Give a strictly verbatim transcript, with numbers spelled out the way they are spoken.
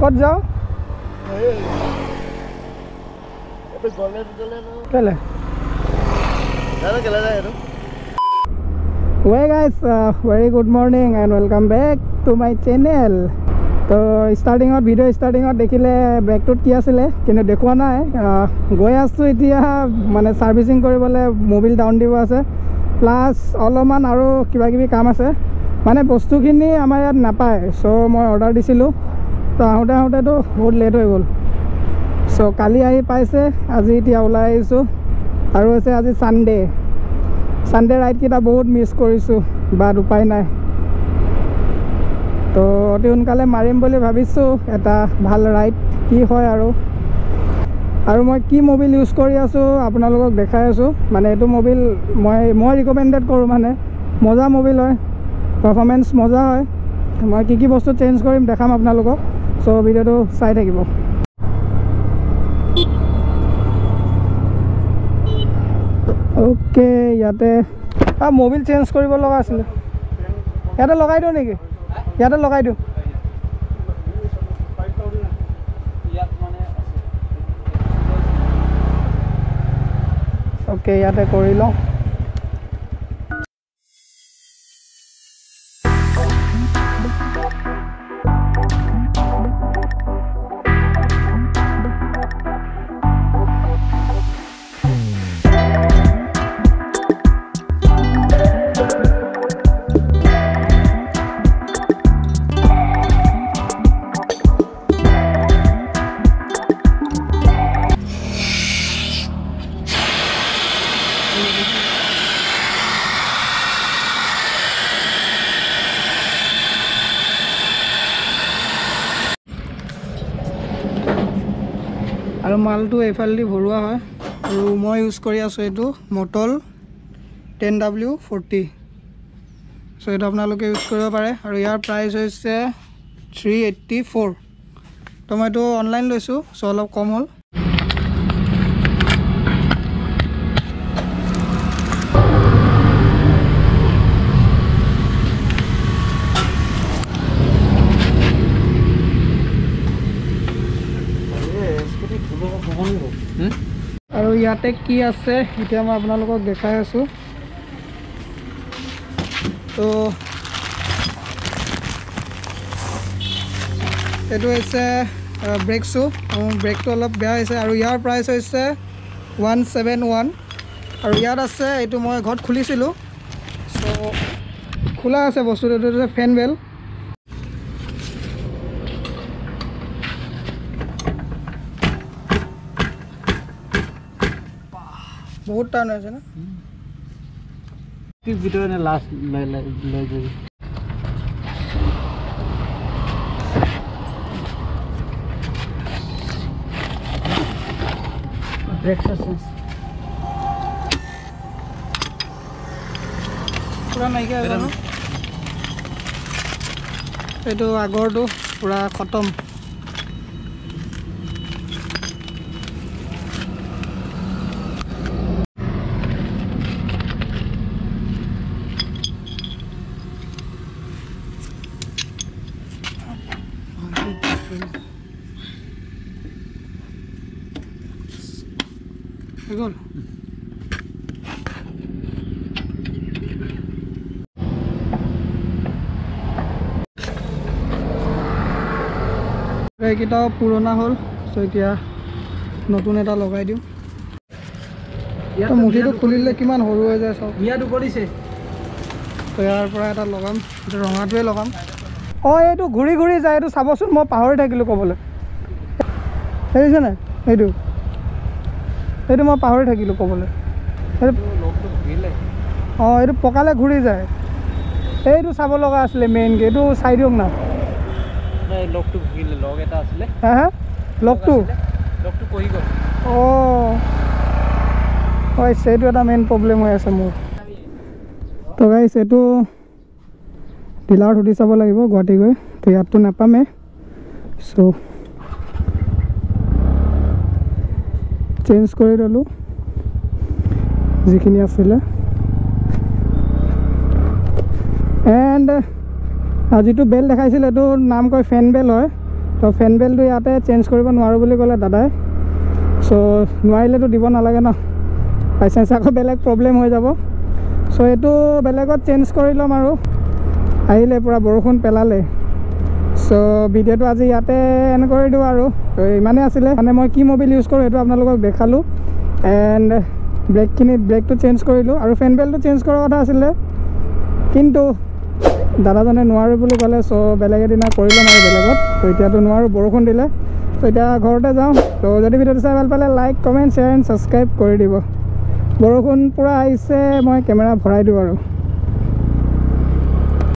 ক'ত যাওঁ কেলে Hey guys, uh, very good morning and welcome back to my channel. So starting out video starting out देखिले back to क्या सिले किन्हें देखवा ना है गोया सु इतिया माने सर्विसिंग करे बोले मोबाइल डाउन दिवा से plus अलमान आरो किबा किबी काम আছে माने বস্তু খিনি আমাৰ ইয়াত নাপায় সো মই অৰ্ডাৰ দিছিলো তো আহোতে আহোতে তো বহুত লেট হৈ গল সো কালি আহি পাইছে আজি ইতিয়া ওলাই আইছো আৰু আছে আজি সানডে সানডে ৰাইড কিটা বহুত মিস কৰিছো বাট উপায় নাই তো অতি সোনকালে মাৰিম বুলি ভাবিছো এটা ভাল ৰাইড কি হয় আৰু আৰু মই কি মোবাইল ইউজ কৰি আছো আপোনালোকক দেখাই আছো মানে এটো মোবাইল মই মই ৰিকমেন্ডেড কৰো মানে মজা মোবাইল হয় পারফরম্যান্স মজা হয় মই কি কি বস্তু চেঞ্জ কৰিম দেখাম আপোনালোকক সো ভিডিওটো চাই থাকিব ओके याते आ मोबाइल चेंज কৰিব লগা আছিল ইয়াতে লগাই দিও নেকি ইয়াতে লগাই দিও ओके याते কৰি লও আৰু মালটো এফালদি ভৰুৱা হয় আৰু মই ইউজ কৰি আছো এটো Motul ten W forty so এটা আপোনালোকে ইউজ কৰিব পাৰে আৰু ইয়াৰ প্ৰাইস হৈছে থ্ৰী এইট্টি ফ'ৰ তো মই তো অনলাইন লৈছো সো অলপ কম হল আৰু ইয়াতে কি আছে এতিয়া মই আপোনালোকক দেখাই আছো তো এটো হৈছে ব্ৰেক শু ব্ৰেকটো অলপ বেয়া হৈছে আৰু ইয়াৰ প্ৰাইস হৈছে ওৱান ছেভেন ওৱান আৰু ইয়াত আছে এটো মই ঘৰত খুলিছিলো সো খোলা আছে বস্তুটো এটো হৈছে ফেন বেল बहुत टान है ना किस वीडियो ने लास्ट ले ले ले ब्रेकफास्ट पूरा नहीं क्या है ना ये तो आगर तो पूरा खत्म Good. এইকেইটা পুৰণা হ'ল সো এতিয়া নতুন এটা লগাই দিও ইয়াত মুঠিটো খুলিলে কিমান সৰু হৈ যায় সব ইয়াত কৰিছে তো ইয়াৰ পৰা এটা লগাম ৰঙাটোৱে লগাম অ এইটো ঘুৰি ঘুৰি যায় এইটো চাবচোন মই পাহৰি থাকিলো ক'বলৈ হেৰিছে না এইটো এইটো মই পাহৰি থাকিলো ক'বলৈ লগটো ঘূৰিলে অ এইটো পকালে ঘূৰি যায় এইটো চাব লগা আছিল মেইন কে এইটো চাই দিওক না নাই লগটো ঘূৰিলে লগ এটা আছিল হা হা লগটো লগটো কহি গল অ হয় সেইটো এটা মেইন প্ৰবলেম হৈ আছে মোৰ তো গাইস এইটো ডিলাৰত সুধি চাব লাগিব গুৱাহাটী গৈ তো ইয়াতটো নাপামে সো চেঞ্জ কৰি ললো যিখিনি আছিল এন্ড আজিটো বেল দেখাইছিল এটো নাম কয় ফেন বেল হয় তো ফেন বেলটো ইয়াতে চেঞ্জ কৰিব নোৱাৰোঁ বুলি ক'লে দাদাই চ' নোৱাৰিলেতো দিব নালাগে ন বাই চান্স আকৌ বেলেগ প্ৰব্লেম হৈ যাব চ' এইটো বেলেগত চেঞ্জ কৰি ল'ম আৰু আহিলে পূৰা বৰষুণ পেলালে চ' ভিডিঅ'টো আজি ইয়াতে এণ্ড কৰি দিওঁ আৰু ইমানেই আছিলে মানে মই কি মবিল ইউজ কৰোঁ সেইটো আপোনালোকক দেখালোঁ এণ্ড ব্ৰেকখিনি ব্ৰেকটো চেঞ্জ কৰিলোঁ আৰু ফেন বেলটো চেঞ্জ কৰাৰ কথা আছিলে কিন্তু দাদাজনে নোৱাৰোঁ বুলি ক'লে চ' বেলেগ এদিনা কৰি ল'ম আৰু বেলেগত ত' এতিয়াতো নোৱাৰোঁ বৰষুণ দিলে ত' এতিয়া ঘৰতে যাওঁ ত' যদি ভিডিঅ'টো চাই ভাল পালে like comment share and subscribe কৰি দিব বৰষুণ পূৰা আহিছে মই কেমেৰা ভৰাই দিওঁ আৰু